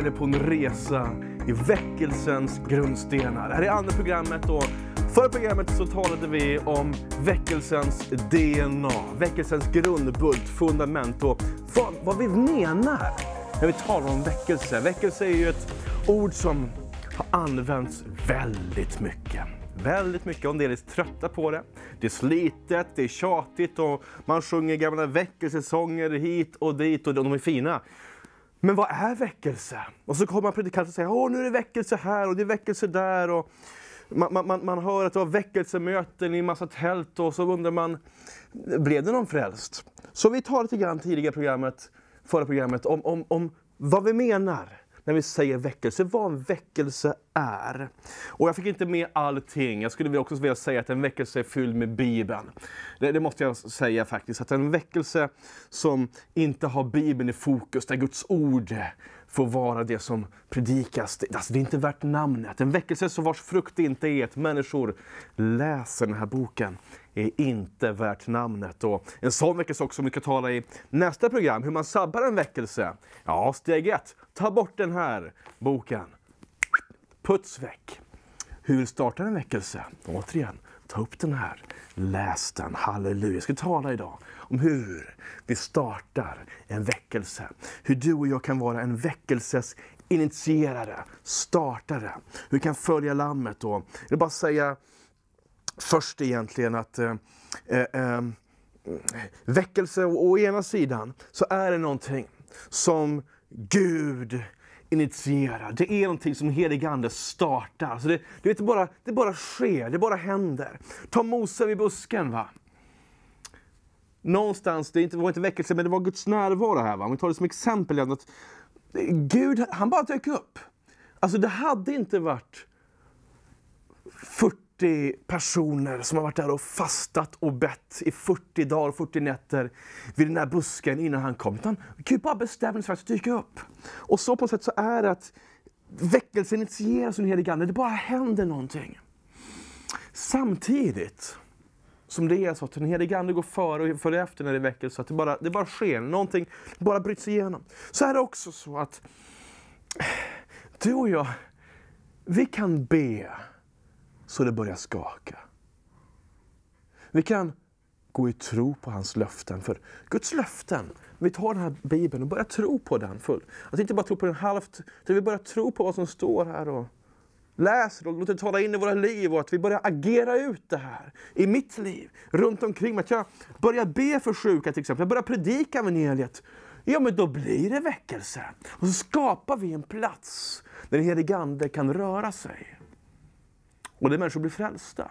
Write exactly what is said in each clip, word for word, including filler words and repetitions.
inne på en resa i väckelsens grundstenar. Det här är andra programmet och förra programmet så talade vi om väckelsens D N A, väckelsens grundbult, fundament och vad, vad vi menar när vi talar om väckelse. Väckelse är ju ett ord som har använts väldigt mycket. Väldigt mycket, och en del är trötta på det. Det är slitet, det är tjatigt och man sjunger gamla väckelsesånger hit och dit och de är fina. Men vad är väckelse? Och så kommer man predikant och säger, åh nu är det väckelse här och det är väckelse där. Och man, man, man hör att det var väckelsemöten i en massa tält och så undrar man, blev det någon frälst? Så vi tar lite grann tidigare programmet, förra programmet om, om, om vad vi menar när vi säger väckelse, vad en väckelse är. Och jag fick inte med allting. Jag skulle också vilja säga att en väckelse är fylld med Bibeln. Det, det måste jag säga faktiskt. Att en väckelse som inte har Bibeln i fokus, där Guds ord får vara det som predikas. Det, alltså det är inte värt namnet. En väckelse som vars frukt inte är att människor läser den här boken är inte värt namnet. Och en sån väckelse också som vi ska tala i nästa program. Hur man sabbar en väckelse. Ja, steg ett. Ta bort den här boken. Puts väck. Hur startar en väckelse? Återigen, ta upp den här. Läs den. Halleluja. Jag ska tala idag om hur vi startar en väckelse. Hur du och jag kan vara en väckelses initierare, startare. Hur vi kan följa lammet. Och jag vill bara säga först egentligen att eh, eh, väckelse å ena sidan så är det någonting som Gud initierar. Det är någonting som helig ande startar. Så det, det, vet, bara, det bara sker, det bara händer. Ta Mose vid busken, va? Någonstans, det var inte väckelse men det var Guds närvaro här, va? Om vi tar det som exempel att Gud, han bara dök upp. Alltså det hade inte varit fyrtio personer som har varit där och fastat och bett i fyrtio dagar och fyrtio nätter vid den här busken innan han kom. Utan Gud bara bestämde sig för att dyka upp. Och så på något sätt så är det att väckelsen initieras under helig ande. Det bara händer någonting. Samtidigt som det är så att den helige ande går före och följer efter när det är väckelse, så att det bara, det bara sker någonting, bara bryts igenom. Så är det också så att du och jag, vi kan be så det börjar skaka. Vi kan gå i tro på hans löften. För Guds löften, vi tar den här Bibeln och börjar tro på den full. Att inte bara tro på den halvt, utan vi börjar tro på vad som står här och läser och låter det tala in i våra liv. Och att vi börjar agera ut det här i mitt liv, runt omkring mig. Att jag börjar be för sjuka till exempel. Jag börjar predika evangeliet. Ja, men då blir det väckelse. Och så skapar vi en plats där den helige ande kan röra sig. Och det människor blir frälsta.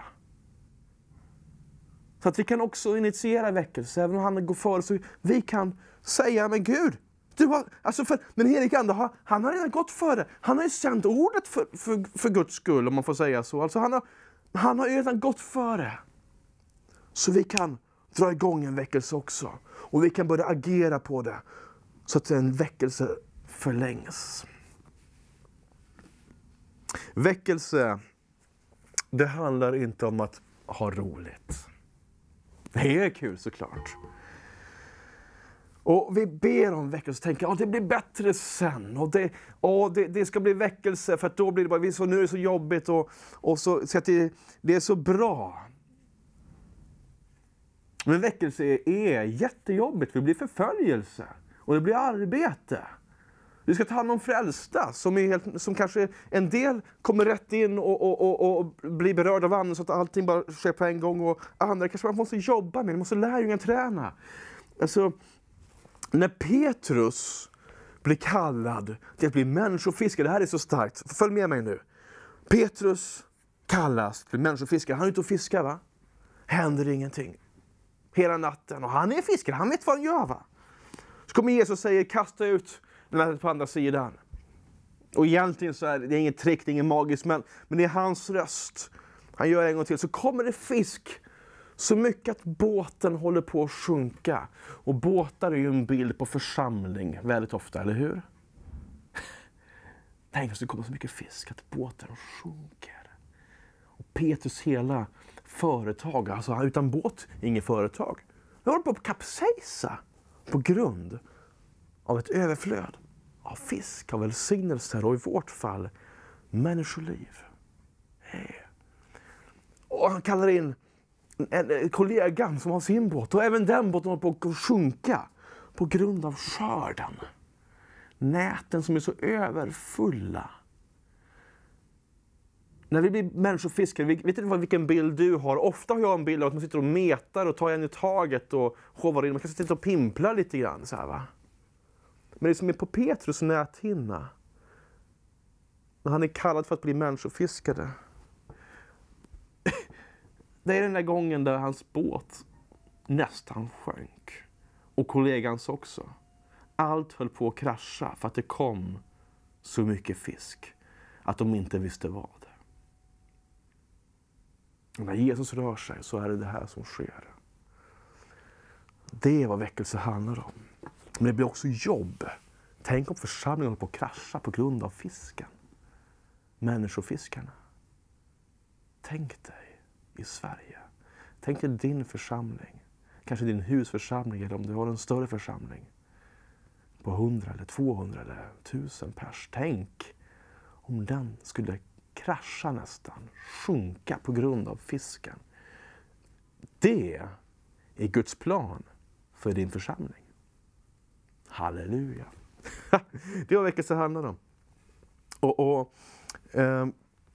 Så att vi kan också initiera väckelse. Även om han går före så vi kan säga, men Gud, du har, alltså för den helige ande har, han har redan gått före. Han har ju sänt ordet för, för, för Guds skull, om man får säga så. Alltså han har, han har ju redan gått före. Så vi kan dra igång en väckelse också. Och vi kan börja agera på det. Så att en väckelse förlängs. Väckelse, det handlar inte om att ha roligt. Det är kul såklart. Och vi ber om väckelse och tänker att det blir bättre sen. Och det, och det, det ska bli väckelse för att då blir det bara, så nu är det så jobbigt och, och så, så att det, det är så bra. Men väckelse är jättejobbigt. Det blir förföljelse och det blir arbete. Du ska ta hand om frälsta som, är helt, som kanske en del kommer rätt in och, och, och, och blir berörda av andra så att allting bara sker på en gång. Och andra kanske man måste jobba med, man måste lärjungar träna. Alltså, när Petrus blir kallad till att bli människofiskare, det här är så starkt. Följ med mig nu. Petrus kallas till människofiskare. Han är ute och fiskar, va? Händer ingenting. Hela natten. Och han är fiskare, han vet vad han gör, va? Så kommer Jesus och säger, kasta ut den på andra sidan. Och egentligen så är det, det är inget trick, det är ingen magisk, men, men det är hans röst. Han gör en gång till. Så kommer det fisk så mycket att båten håller på att sjunka. Och båtar är ju en bild på församling väldigt ofta, eller hur? Tänk att det kommer så mycket fisk att båten sjunker. Och Petrus hela företag, alltså utan båt, ingen företag. Jag håller på att kapsejsa på grund av ett överflöd av fisk, av välsignelser och i vårt fall människoliv. Hey. Och han kallar in en, en kollega som har sin båt och även den båten håller på att sjunka på grund av skörden. Näten som är så överfulla. När vi blir människofiskare, vet inte vilken bild du har. Ofta har jag en bild av att man sitter och metar och tar en i taget och hovar in. Man kan sitta och pimpla lite grann så här, va. Men det som är på Petrus näthinna, när han är kallad för att bli människofiskare, det är den där gången där hans båt nästan sjönk. Och kollegans också. Allt höll på att krascha för att det kom så mycket fisk att de inte visste vad. Och när Jesus rör sig så är det det här som sker. Det är vad väckelse handlar om. Men det blir också jobb. Tänk om församlingen håller på att krascha på grund av fisken. Människofiskarna. Tänk dig i Sverige. Tänk dig din församling. Kanske din husförsamling eller om du har en större församling. På hundra eller tvåhundra eller tusen pers. Tänk om den skulle krascha nästan. Sjunka på grund av fisken. Det är Guds plan för din församling. Halleluja. Det var väckelse handlar om. Och, och eh,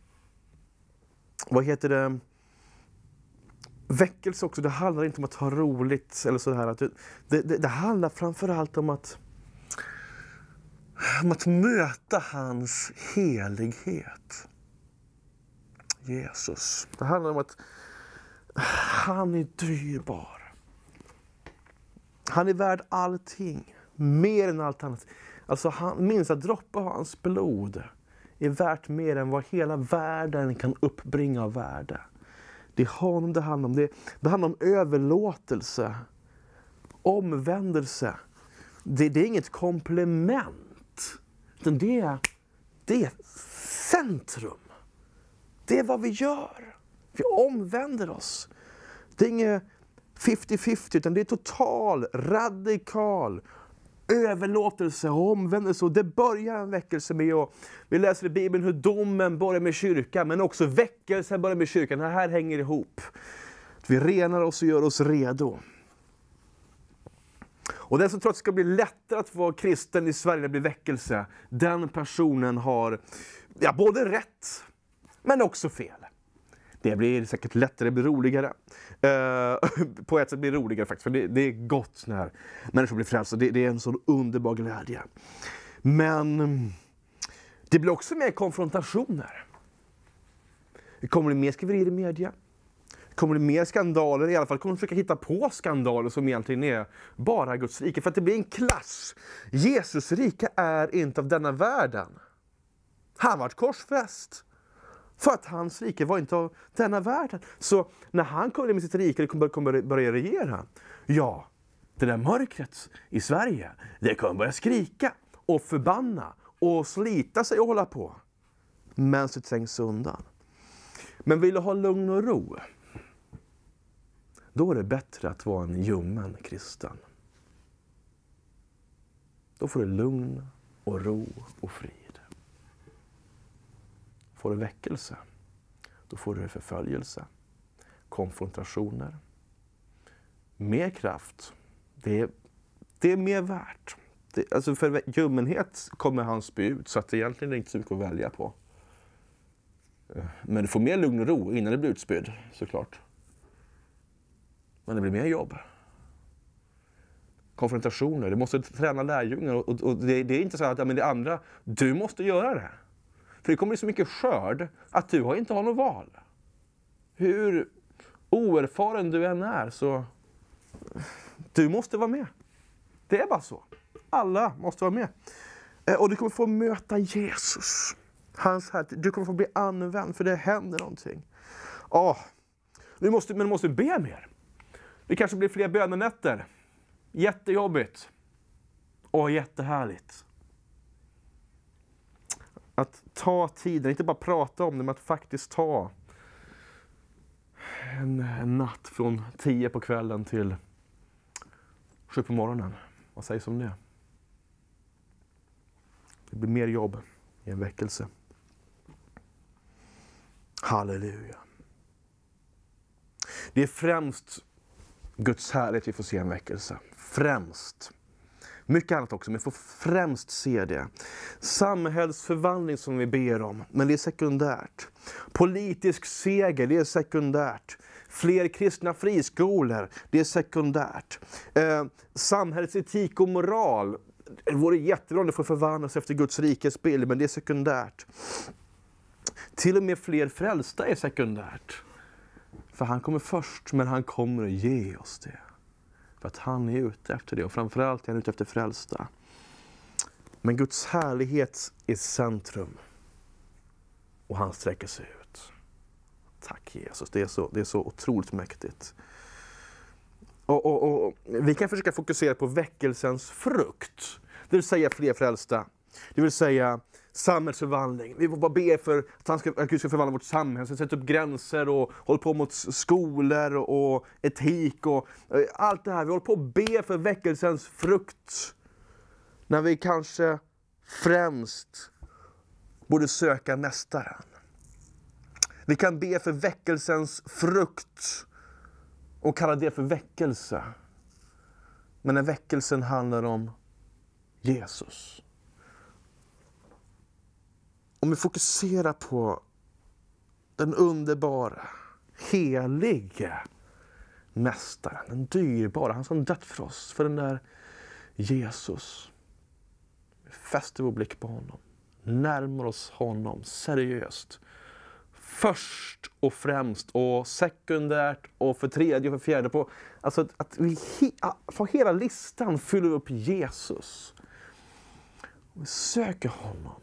vad heter det? Väckelse också, det handlar inte om att ha roligt eller så här. Att det, det, det handlar framförallt om att, om att möta hans helighet. Jesus. Det handlar om att han är dyrbar. Han är värd allting. Mer än allt annat. Alltså han, minsta droppe av hans blod är värt mer än vad hela världen kan uppbringa av värde. Det är honom det handlar om. Det, det handlar om överlåtelse. Omvändelse. Det, det är inget komplement. Utan det är, det är centrum. Det är vad vi gör. Vi omvänder oss. Det är inget femtio femtio utan det är total, radikal överlåtelse och omvändelse. Och det börjar en väckelse med. Och vi läser i Bibeln hur domen börjar med kyrkan. Men också väckelsen börjar med kyrkan. Det här hänger ihop. Vi renar oss och gör oss redo. Och den som tror att det ska bli lättare att vara kristen i Sverige när det blir väckelse. Den personen har ja, både rätt men också fel. Det blir säkert lättare, det blir roligare. Uh, på ett sätt blir det roligare faktiskt. För det, det är gott när människor blir frälsta. Det, det är en sån underbar glädje. Men det blir också mer konfrontationer. Det kommer det mer skriverier i media. Det kommer det mer skandaler. I alla fall kommer de försöka hitta på skandaler som egentligen är bara Guds rike. För att det blir en klass. Jesus rike är inte av denna världen. Han var korsfäst. För att hans rike var inte av denna världen. Så när han kommer med sitt rike, det kommer, kommer börja regera. Ja, det där mörkret i Sverige, det kommer börja skrika och förbanna och slita sig och hålla på. Men så trängs undan. Men vill du ha lugn och ro, då är det bättre att vara en ljummen kristen. Då får du lugn och ro och frid. Får du väckelse, då får du förföljelse, konfrontationer, mer kraft. Det är, det är mer värt. Det, alltså för ljummenhet kommer han spy ut, så att det egentligen är inte så mycket att välja på. Men du får mer lugn och ro innan det blir utspydd, såklart. Men det blir mer jobb. Konfrontationer, du måste träna lärjungar och, och, och det, det är inte så att ja, men det andra, du måste göra det. För det kommer bli så mycket skörd att du har inte har något val. Hur oerfaren du än är så du måste vara med. Det är bara så. Alla måste vara med. Och du kommer få möta Jesus. Hans här, du kommer få bli använd för det händer någonting. Ja, du måste, men du måste be mer. Det kanske blir fler bönenätter. Jättejobbigt. Och jättehärligt. Att ta tiden, inte bara prata om det, men att faktiskt ta en, en natt från tio på kvällen till sju på morgonen. Vad sägs om det? Det blir mer jobb i en väckelse. Halleluja. Det är främst Guds härlighet vi får se en väckelse. Främst. Mycket annat också, men vi får främst se det. Samhällsförvandling som vi ber om, men det är sekundärt. Politisk seger, det är sekundärt. Fler kristna friskolor, det är sekundärt. Eh, samhällets etik och moral, det vore jättebra om det får förvandlas efter Guds rikes bild, men det är sekundärt. Till och med fler frälsta är sekundärt. För han kommer först, men han kommer att ge oss det. För att han är ute efter det, och framförallt är han ute efter frälsta. Men Guds härlighet är centrum. Och han sträcker sig ut. Tack Jesus, det är så, det är så otroligt mäktigt. Och, och, och vi kan försöka fokusera på väckelsens frukt. Det vill säga fler frälsta. Det vill säga samhällsförvandling. Vi får bara be för att, han ska, att Gud ska förvandla vårt samhälle. Så sätta upp gränser och hålla på mot skolor och etik och allt det här. Vi håller på att be för väckelsens frukt. När vi kanske främst borde söka mästaren. Vi kan be för väckelsens frukt och kalla det för väckelse. Men när väckelsen handlar om Jesus. Om vi fokuserar på den underbara, helige mästaren, den dyrbara, han som dött för oss, för den där Jesus. Vi fäster vår blick på honom, närmar oss honom seriöst. Först och främst och sekundärt och för tredje och för fjärde. På, alltså att, att vi he, för hela listan fyller upp Jesus. Och vi söker honom.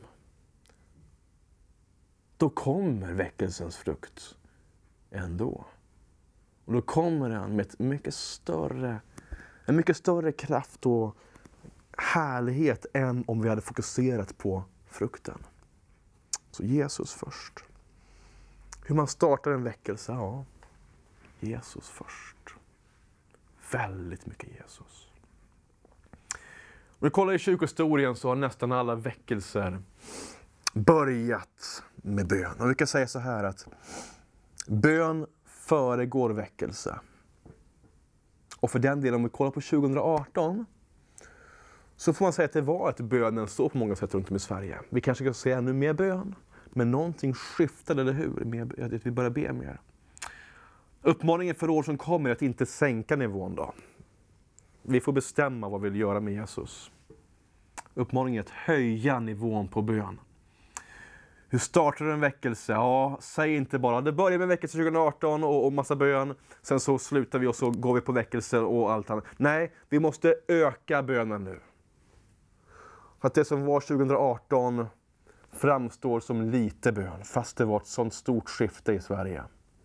Då kommer väckelsens frukt ändå. Och då kommer den med ett mycket större, en mycket större kraft och härlighet än om vi hade fokuserat på frukten. Så Jesus först. Hur man startar en väckelse? Ja, Jesus först. Väldigt mycket Jesus. Om vi kollar i kyrkohistorien så har nästan alla väckelser börjat med bön. Och vi kan säga så här att bön föregår väckelse. Och för den delen, om vi kollar på tjugo arton, så får man säga att det var ett bönens år på många sätt runt om i Sverige. Vi kanske kan säga ännu mer bön, men någonting skiftade, eller hur? Med att vi börjar be mer. Uppmaningen för år som kommer är att inte sänka nivån då. Vi får bestämma vad vi vill göra med Jesus. Uppmaningen är att höja nivån på bön. Hur startar en väckelse? Ja, säg inte bara det börjar med väckelse tjugo arton och, och massa bön. Sen så slutar vi och så går vi på väckelse och allt annat. Nej, vi måste öka bönen nu. För att det som var tjugo arton framstår som lite bön, fast det var ett sånt stort skifte i Sverige.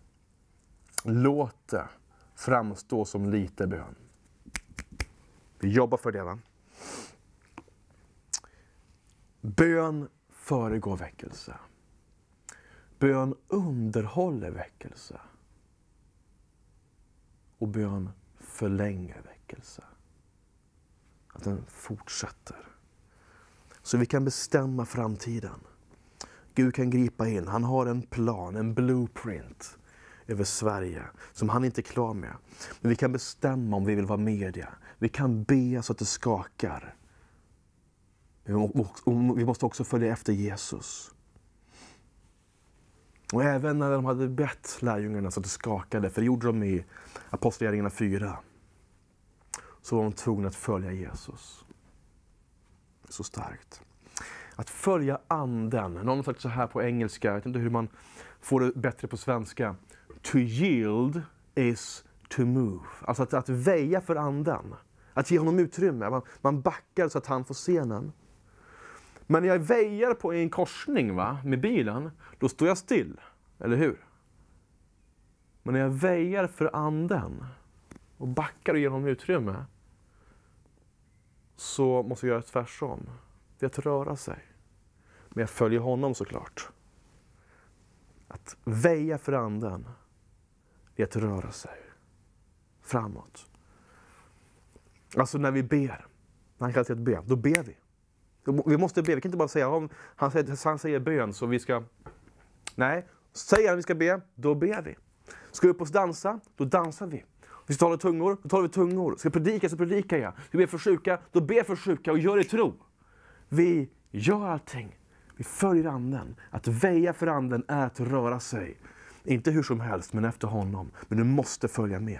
Låt det framstå som lite bön. Vi jobbar för det, va? Bön föregår väckelse. Bön underhåller väckelse. Och bön förlänger väckelse. Att den fortsätter. Så vi kan bestämma framtiden. Gud kan gripa in. Han har en plan, en blueprint över Sverige som han inte är klar med. Men vi kan bestämma om vi vill vara med det. Vi kan be så att det skakar. Vi måste också följa efter Jesus. Och även när de hade bett lärjungarna så att det skakade, för det gjorde de i Apostlagärningarna fyra, så var de tvungna att följa Jesus. Så starkt. Att följa anden. Någon har sagt så här på engelska, jag vet inte hur man får det bättre på svenska. To yield is to move. Alltså att, att väja för anden. Att ge honom utrymme. Man, man backar så att han får scenen. Men när jag väjar på en korsning, va, med bilen, då står jag still. Eller hur? Men när jag väjar för anden och backar och ger honom utrymme, så måste jag göra tvärsom. Det är att röra sig. Men jag följer honom såklart. Att väja för anden, det är att röra sig framåt. Alltså när vi ber, när han kallar till att be, då ber vi. Vi måste be, vi kan inte bara säga om han säger, han säger bön så vi ska... Nej, säger han vi ska be, då ber vi. Ska vi upp oss dansa, då dansar vi. Vi ska tala tungor, då talar vi tungor. Ska predika, så predikar jag. Vi ber för sjuka, då ber för sjuka och gör det tro. Vi gör allting. Vi följer anden. Att väja för anden är att röra sig. Inte hur som helst, men efter honom. Men du måste följa med.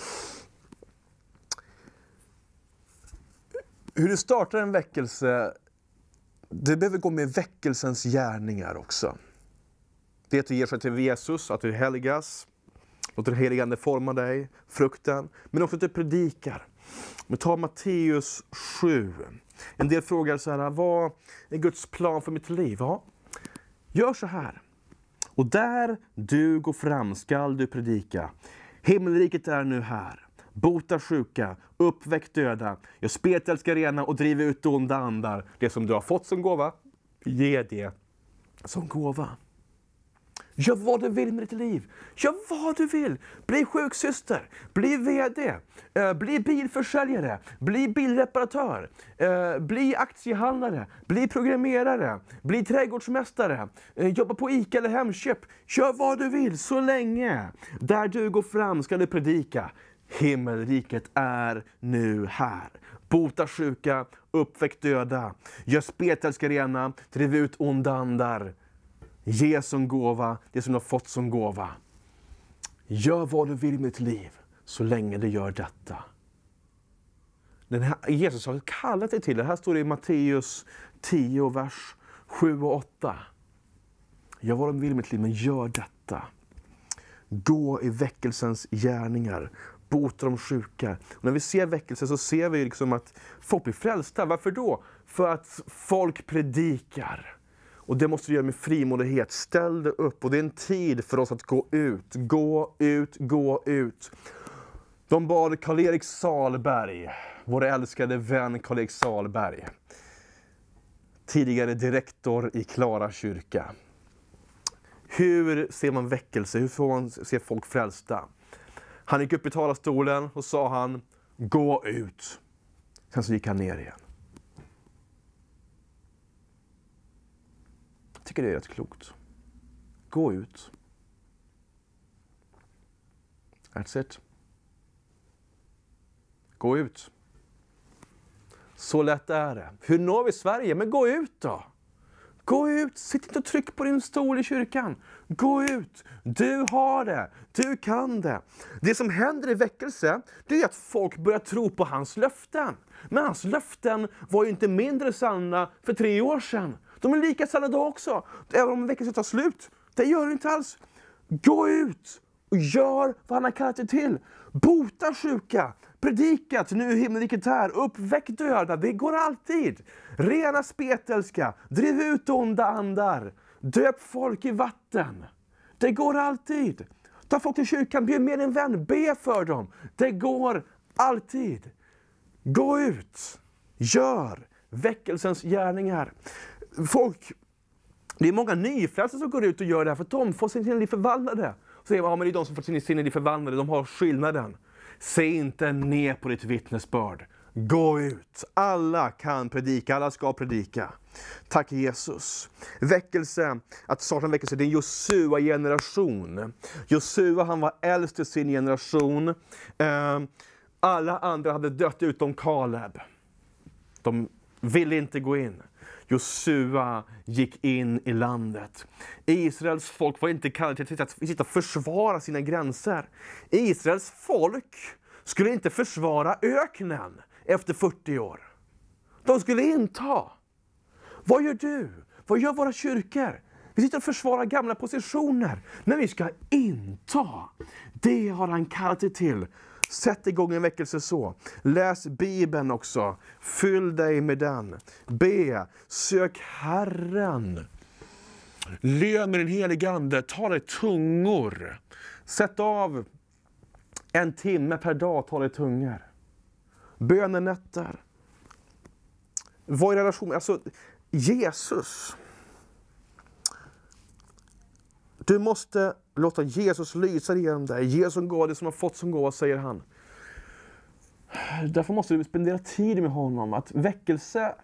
Hur du startar en väckelse, det behöver gå med väckelsens gärningar också. Det är att du ger sig till Jesus, att du helgas. Låter heligande forma dig, frukten. Men också att du predikar. Men ta Matteus sju. En del frågar så här, vad är Guds plan för mitt liv? Ja, gör så här. Och där du går fram skall du predika. Himmelriket är nu här. Bota sjuka, uppväck döda. Gör spetälska rena och driver ut onda andar. Det som du har fått som gåva, ge det som gåva. Gör vad du vill med ditt liv. Gör vad du vill. Bli sjuksyster. Bli vd. Eh, bli bilförsäljare. Bli bilreparatör. Eh, bli aktiehandlare. Bli programmerare. Bli trädgårdsmästare. Eh, jobba på ICA eller Hemköp. Gör vad du vill så länge. Där du går fram ska du predika. Himmelriket är nu här. Bota sjuka. Uppväck döda. Gör spetälska rena. Driv ut onda andar. Ge som gåva det som du har fått som gåva. Gör vad du vill med ditt liv så länge du gör detta. Den här, Jesus har kallat dig till det. Här står det i Matteus tio, vers sju och åtta. Gör vad du vill med ditt liv, men gör detta. Gå i väckelsens gärningar. Bota de sjuka. Och när vi ser väckelse så ser vi liksom att folk blir frälsta. Varför då? För att folk predikar. Och det måste vi göra med frimodighet. Ställ dig upp. Och det är en tid för oss att gå ut. Gå ut, gå ut. De bad Karl-Erik Salberg. Vår älskade vän Karl-Erik Salberg. Tidigare direktor i Klara kyrka. Hur ser man väckelse? Hur får man se folk frälsta? Han gick upp i talarstolen och sa han, gå ut. Sen så gick han ner igen. Jag tycker det är rätt klokt. Gå ut. That's it. Gå ut. Så lätt är det. Hur når vi Sverige? Men gå ut då. Gå ut. Sitt inte och tryck på din stol i kyrkan. Gå ut. Du har det. Du kan det. Det som händer i väckelse, det är att folk börjar tro på hans löften. Men hans löften var ju inte mindre sanna för tre år sedan. De är lika sanna då också. Även om väckelsen tar slut. Det gör det inte alls. Gå ut och gör vad han har kallat dig till. Bota sjuka. Predika att nu är himmelriket här. Uppväck döda. Det går alltid. Rena spetälska. Driv ut onda andar. Döp folk i vatten. Det går alltid. Ta folk till kyrkan. Bjud med en vän. Be för dem. Det går alltid. Gå ut. Gör väckelsens gärningar. Folk, det är många nyfrälsta som går ut och gör det här för att de får sin liv förvandlade. Så säger man, ja, men det är de som får sin liv förvandlade, de har skillnaden. Se inte ner på ditt vittnesbörd. Gå ut. Alla kan predika, alla ska predika. Tack Jesus. Väckelse, att starta en väckelse, det är en Josua-generation. Josua, han var äldst i sin generation. Alla andra hade dött utom Kaleb. De ville inte gå in. Josua gick in i landet. Israels folk var inte kallade till att sitta och försvara sina gränser. Israels folk skulle inte försvara öknen efter fyrtio år. De skulle inta. Vad gör du? Vad gör våra kyrkor? Vi sitter och försvarar gamla positioner. Men vi ska inta. Det har han kallat dig till. Sätt igång en väckelse så. Läs Bibeln också. Fyll dig med den. Be. Sök Herren. Lön med den helige ande. Tala i tungor. Sätt av en timme per dag. Tala i tungor. Bönenätter. Vad är relation? Alltså, Jesus. Du måste låta Jesus lysa igenom dig. Jesus som går det som har fått som går, säger han. Därför måste du spendera tid med honom. Att väckelse,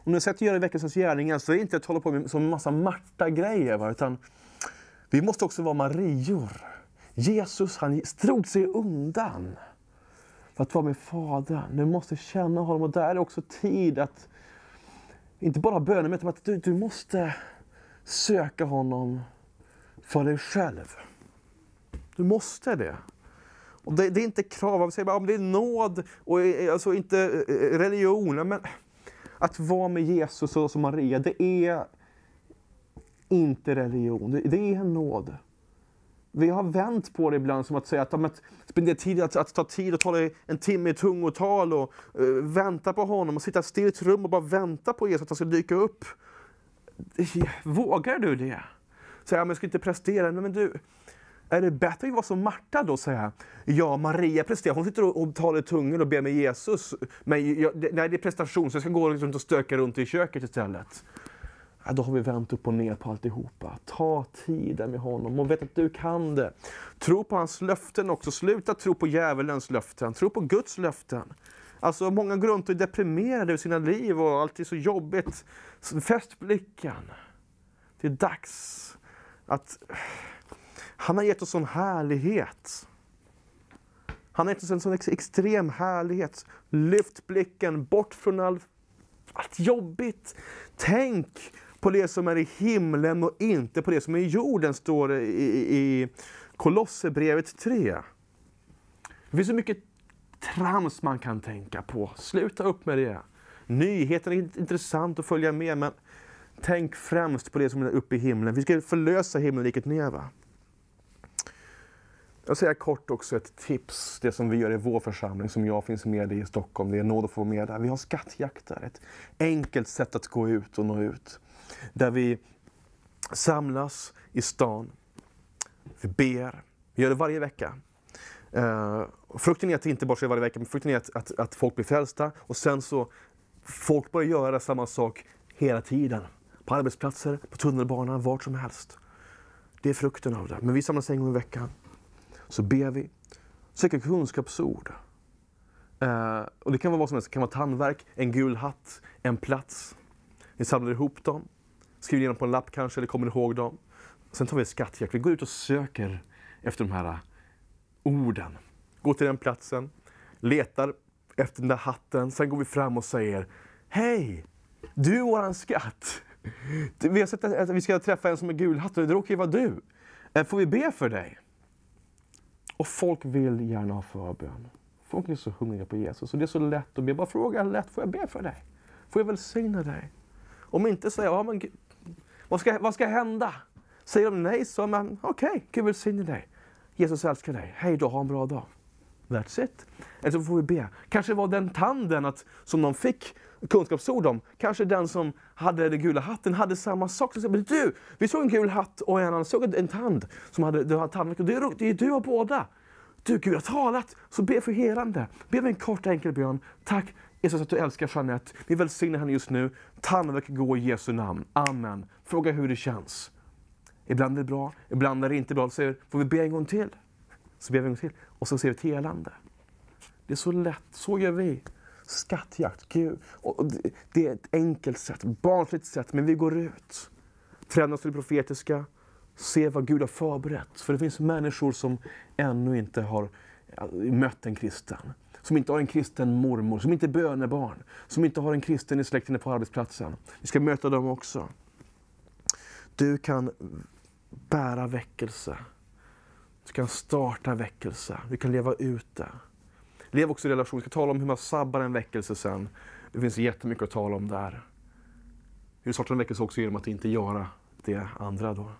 om du sätter göra i väckelsens gärningar så är det inte att hålla på med en massa Marta-grejer. Va? Utan vi måste också vara Marior. Jesus, han strog sig undan för att vara med Fadern. Du måste känna honom, och där är också tid att inte bara böna, men att du, du måste söka honom för dig själv. Du måste det. Och det, det är inte krav, jag säger bara, om det är nåd och alltså inte religion, men att vara med Jesus och som Maria, det är inte religion, det, det är nåd. Vi har vänt på det ibland som att säga att, att spendera tid, att, att ta tid och tala en timme i tungotal och uh, vänta på honom och sitta still i ett rum och bara vänta på Jesus att han ska dyka upp. Vågar du det? Säga, men jag ska inte prestera. Men du, är det bättre att vara som Marta då, säga? Ja, Maria presterar. Hon sitter och, och talar i tungor och ber med Jesus. Men jag, det, nej, det är prestation, så jag ska gå runt och stöka runt i köket istället. Ja, då har vi vänt upp och ner på alltihopa. Ta tiden med honom och vet att du kan det. Tro på hans löften också. Sluta tro på djävulens löften. Tro på Guds löften. Alltså många går runt och är deprimerade i sina liv och allt är så jobbigt. Fäst blicken. Det är dags att han har gett oss en härlighet. Han har gett oss en sån ex- extrem härlighet. Lyft blicken bort från all, allt jobbigt. Tänk på det som är i himlen och inte på det som är i jorden, står det i, i Kolosserbrevet tre. Det finns så mycket trams man kan tänka på. Sluta upp med det. Nyheten är intressant att följa med, men tänk främst på det som är uppe i himlen. Vi ska förlösa himmelriket ner, va? Jag säger kort också ett tips. Det som vi gör i vår församling, som jag finns med i Stockholm. Det är nåd att få med där. Vi har skattjakter. Ett enkelt sätt att gå ut och nå ut. Där vi samlas i stan. Vi ber. Vi gör det varje vecka. Uh, frukten är att det inte bara sker varje vecka. Men frukten är att, att, att folk blir frälsta. Och sen så folk börjar göra samma sak hela tiden. På arbetsplatser, på tunnelbanan, vart som helst. Det är frukten av det. Men vi samlas en gång i veckan. Så ber vi. Söker kunskapsord. Uh, och det kan vara vad som helst. Det kan vara tandverk, en gul hatt, en plats. Vi samlar ihop dem. Skriver ner dem på en lapp kanske, eller kommer ihåg dem. Sen tar vi ett skattjakt. Vi går ut och söker efter de här orden. Går till den platsen. Letar efter den där hatten. Sen går vi fram och säger: hej, du är våran skatt. Vi har sett att vi ska träffa en som är gul hatt. Det råkar ju vara du. Får vi be för dig? Och folk vill gärna ha förbön. Folk är så hungriga på Jesus. Och det är så lätt att be. Bara fråga lätt, får jag be för dig? Får jag välsigna dig? Om inte säger, ja men vad ska, vad ska hända? Säger de nej, så men okej, okay, Gud välsigna dig. Jesus älskar dig. Hej då, ha en bra dag. That's it. Eller så får vi be. Kanske var den tanden att, som de fick kunskapsord om. Kanske den som hade den gula hatten hade samma sak. Så säger, du, vi såg en gul hatt och en annan såg en tand som hade, det var tandvärk. Det är, det är du och båda. Du, Gud har talat. Så be för helande. Be med en kort enkel bön. Tack Jesus att du älskar Jeanette. Vi välsignar henne just nu. Tandvärk går i Jesu namn. Amen. Fråga hur det känns. Ibland är det bra. Ibland är det inte bra. Så säger, får vi be en gång till? Så ber vi en gång till. Och så ser vi ett helande. Det är så lätt. Så gör vi. Skattjakt. Gud. Och det är ett enkelt sätt. Barnsligt sätt. Men vi går ut. Tränas till det profetiska. Se vad Gud har förberett. För det finns människor som ännu inte har mött en kristen. Som inte har en kristen mormor. Som inte är bönebarn. Som inte har en kristen i släkten på arbetsplatsen. Vi ska möta dem också. Du kan bära väckelse. Du kan starta väckelse. Du kan leva ut det. Lev också i relation. Vi ska tala om hur man sabbar en väckelse sen. Det finns jättemycket att tala om där. Hur startar en väckelse också genom att inte göra det andra då.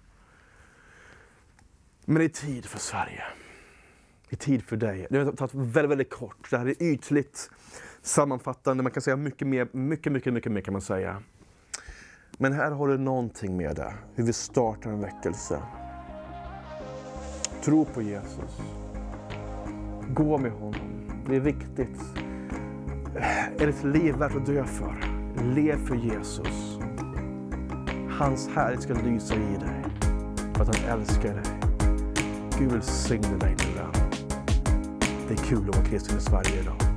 Men det är tid för Sverige. Det är tid för dig. Det har tagit väldigt, väldigt kort. Det här är ytligt sammanfattande. Man kan säga mycket mer, mycket, mycket, mycket mer kan man säga. Men här har du någonting med det. Hur vi startar en väckelse. Tro på Jesus. Gå med honom. Det är viktigt. Är ditt liv värt att dö för? Lev för Jesus. Hans härlighet ska lysa i dig. För att han älskar dig. Gud välsigne dig nu. Det är kul att vara kristen i Sverige idag.